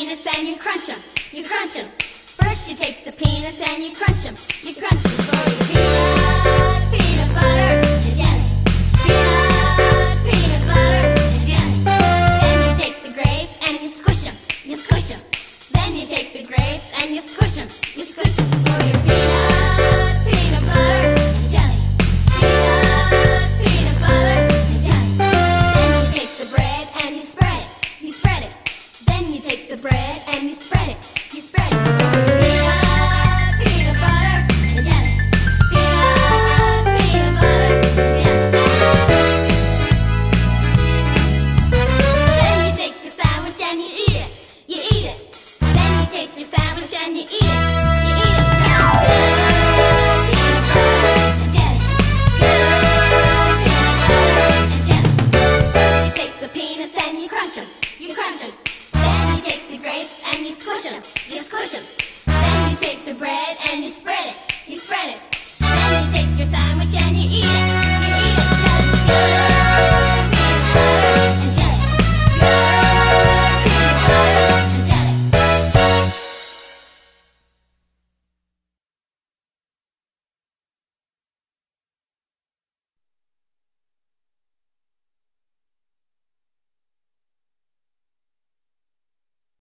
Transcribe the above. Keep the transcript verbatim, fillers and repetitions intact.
peanuts and you crunch them, you crunch them. First you take the peanuts and you crunch them, you crunch them for your peanut, peanut butter and jelly. Peanut, peanut butter and jelly. Then you take the grapes and you squish them, you squish them. Then you take the grapes and you squish them, you squish them for your peanut.